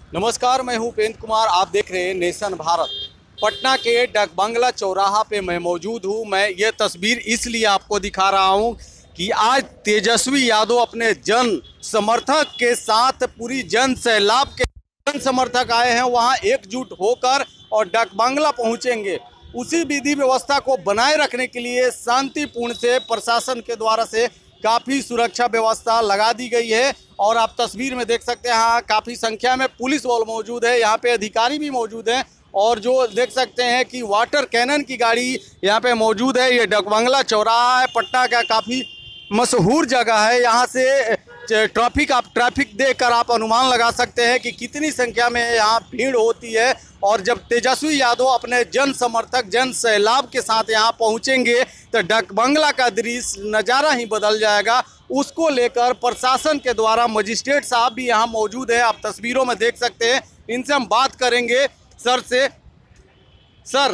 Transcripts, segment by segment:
नमस्कार, मैं हूं उपेंद्र कुमार। आप देख रहे हैं नेशन भारत। पटना के डाकबंगला चौराहा पे मैं मौजूद हूं। मैं ये तस्वीर इसलिए आपको दिखा रहा हूं कि आज तेजस्वी यादव अपने जन समर्थक के साथ पूरी जन सैलाब के जन समर्थक आए हैं, वहां एकजुट होकर और डाकबंगला पहुंचेंगे। उसी विधि व्यवस्था को बनाए रखने के लिए शांतिपूर्ण से प्रशासन के द्वारा से काफ़ी सुरक्षा व्यवस्था लगा दी गई है। और आप तस्वीर में देख सकते हैं, हाँ, काफ़ी संख्या में पुलिस बल मौजूद है, यहाँ पे अधिकारी भी मौजूद हैं। और जो देख सकते हैं कि वाटर कैनन की गाड़ी यहाँ पे मौजूद है। ये डाकबंगला चौराहा है, पटना का काफ़ी मशहूर जगह है। यहाँ से ट्रैफिक देखकर आप अनुमान लगा सकते हैं कि कितनी संख्या में यहाँ भीड़ होती है। और जब तेजस्वी यादव अपने जन समर्थक जन सैलाब के साथ यहाँ पहुँचेंगे तो डाकबंगला का दृश्य नज़ारा ही बदल जाएगा। उसको लेकर प्रशासन के द्वारा मजिस्ट्रेट साहब भी यहाँ मौजूद है, आप तस्वीरों में देख सकते हैं। इनसे हम बात करेंगे सर से। सर,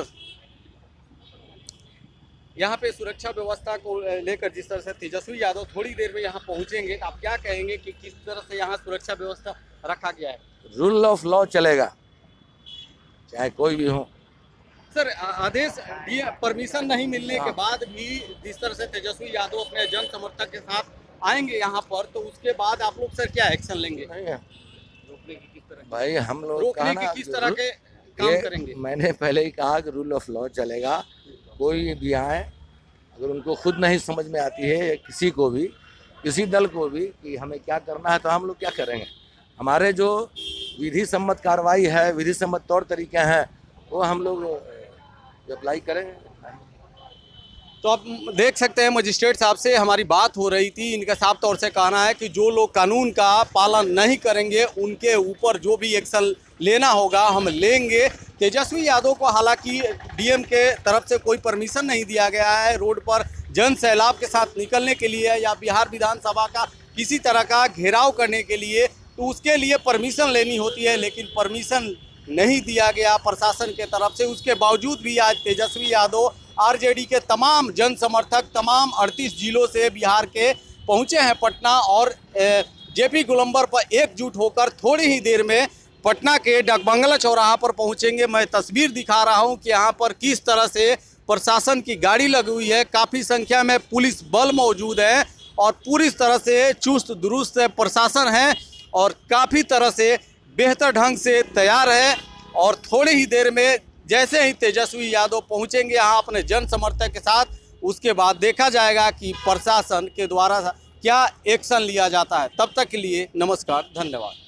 यहाँ पे सुरक्षा व्यवस्था को लेकर जिस तरह से तेजस्वी यादव थोड़ी देर में यहाँ पहुँचेंगे, आप क्या कहेंगे कि किस तरह से यहाँ सुरक्षा व्यवस्था रखा गया है? रूल ऑफ लॉ चलेगा, चाहे कोई भी हो। सर, आदेश दिए, परमिशन नहीं मिलने के बाद भी जिस तरह से तेजस्वी यादव अपने जन समर्थक के साथ आएंगे यहाँ पर, तो उसके बाद आप लोग सर क्या एक्शन लेंगे? रोकने की किस तरह भाई हम लोग रोकने की किस तरह के काम करेंगे? मैंने पहले ही कहा कि रूल ऑफ लॉ चलेगा। कोई भी आए, अगर उनको खुद नहीं समझ में आती है किसी को भी, किसी दल को भी, कि हमें क्या करना है, तो हम लोग क्या करेंगे। हमारे जो विधि सम्मत कार्रवाई है, विधि सम्मत तौर तरीके हैं, वो हम लोग अप्लाई करेंगे। तो आप देख सकते हैं मजिस्ट्रेट साहब से हमारी बात हो रही थी। इनका साफ तौर से कहना है कि जो लोग कानून का पालन नहीं करेंगे उनके ऊपर जो भी एक्शन लेना होगा हम लेंगे। तेजस्वी यादव को हालांकि डीएम के तरफ से कोई परमिशन नहीं दिया गया है रोड पर जन सैलाब के साथ निकलने के लिए या बिहार विधानसभा का किसी तरह का घेराव करने के लिए, तो उसके लिए परमिशन लेनी होती है, लेकिन परमिशन नहीं दिया गया प्रशासन के तरफ से। उसके बावजूद भी आज तेजस्वी यादव आरजेडी के तमाम जन समर्थक तमाम 38 जिलों से बिहार के पहुंचे हैं पटना और जेपी गोलंबर पर एकजुट होकर थोड़ी ही देर में पटना के डाकबंगला चौराहा पर पहुंचेंगे। मैं तस्वीर दिखा रहा हूं कि यहाँ पर किस तरह से प्रशासन की गाड़ी लगी हुई है, काफ़ी संख्या में पुलिस बल मौजूद है और पूरी तरह से चुस्त दुरुस्त प्रशासन है और काफ़ी तरह से बेहतर ढंग से तैयार है। और थोड़ी ही देर में जैसे ही तेजस्वी यादव पहुंचेंगे यहाँ अपने जन समर्थक के साथ, उसके बाद देखा जाएगा कि प्रशासन के द्वारा क्या एक्शन लिया जाता है। तब तक के लिए नमस्कार, धन्यवाद।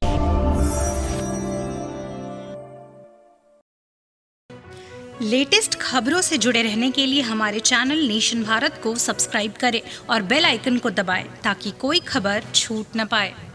लेटेस्ट खबरों से जुड़े रहने के लिए हमारे चैनल नेशन भारत को सब्सक्राइब करें और बेल आइकन को दबाएं ताकि कोई खबर छूट न पाए।